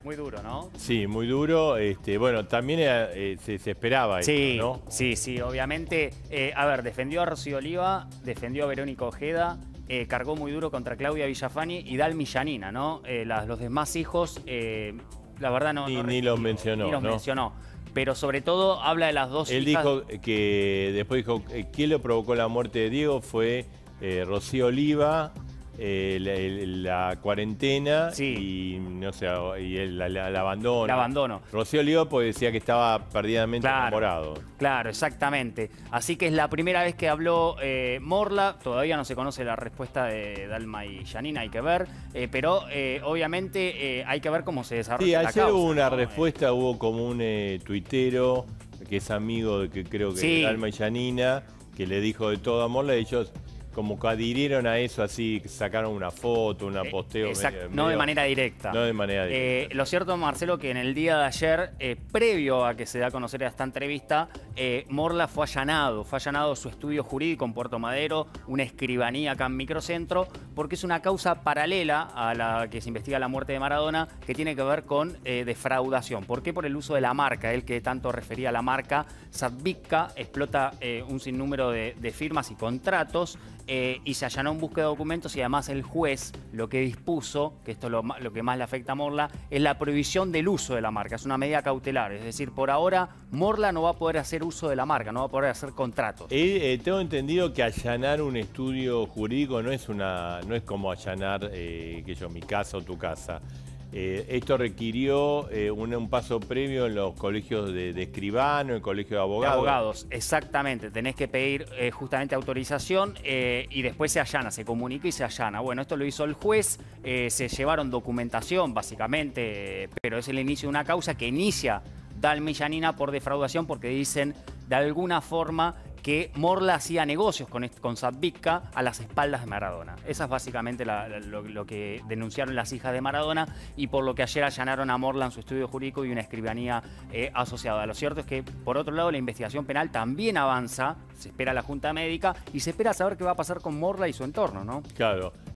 Muy duro, ¿no? Sí, muy duro. Bueno, también se esperaba esto, Sí, ¿no? sí, obviamente. A ver, defendió a Rocío Oliva, defendió a Verónica Ojeda, cargó muy duro contra Claudia Villafani y Dalmi Yanina, ¿no? Los demás hijos, la verdad Ni los ni mencionó, los ¿no? mencionó. Pero sobre todo habla de las dos Él hijas. dijo que después dijo ¿quién lo provocó la muerte de Diego? Fue Rocío Oliva, la cuarentena Sí, y no sé, y el abandono. el abandono. Rocío Oliva pues decía que estaba perdidamente Claro, enamorado. claro, exactamente. Así que es la primera vez que habló Morla. Todavía no se conoce la respuesta de Dalma y Yanina, hay que ver. Pero obviamente hay que ver cómo se desarrolla Sí, la ayer causa, hubo una ¿no? respuesta, hubo como un tuitero que es amigo de que creo que Sí. de Alma y Yanina, que le dijo de todo amor, ellos como que adhirieron a eso, así sacaron una foto, una posteo. No de manera directa. No de manera directa. Lo cierto, Marcelo, que en el día de ayer, previo a que se da a conocer esta entrevista, Morla fue allanado su estudio jurídico en Puerto Madero, una escribanía acá en Microcentro, porque es una causa paralela a la que se investiga la muerte de Maradona, que tiene que ver con defraudación. ¿Por qué? Por el uso de la marca, él que tanto refería a la marca. Sadbicka explota un sinnúmero de firmas y contratos, y se allanó en búsqueda de documentos, y además el juez lo que dispuso, que esto es lo que más le afecta a Morla, es la prohibición del uso de la marca. Es una medida cautelar, es decir, por ahora Morla no va a poder hacer uso de la marca, no va a poder hacer contratos. Tengo entendido que allanar un estudio jurídico no es como allanar mi casa o tu casa. Esto requirió un paso previo en los colegios de escribano, en el colegio de abogados. De abogados, exactamente. Tenés que pedir justamente autorización, y después se allana, se comunica y se allana. Bueno, esto lo hizo el juez, se llevaron documentación básicamente, pero es el inicio de una causa que inicia Dalma y Yanina por defraudación, porque dicen de alguna forma que Morla hacía negocios con Sadbicka a las espaldas de Maradona. Esa es básicamente lo que denunciaron las hijas de Maradona, y por lo que ayer allanaron a Morla en su estudio jurídico y una escribanía asociada. Lo cierto es que, por otro lado, la investigación penal también avanza, se espera la junta médica y se espera saber qué va a pasar con Morla y su entorno, ¿no? Claro.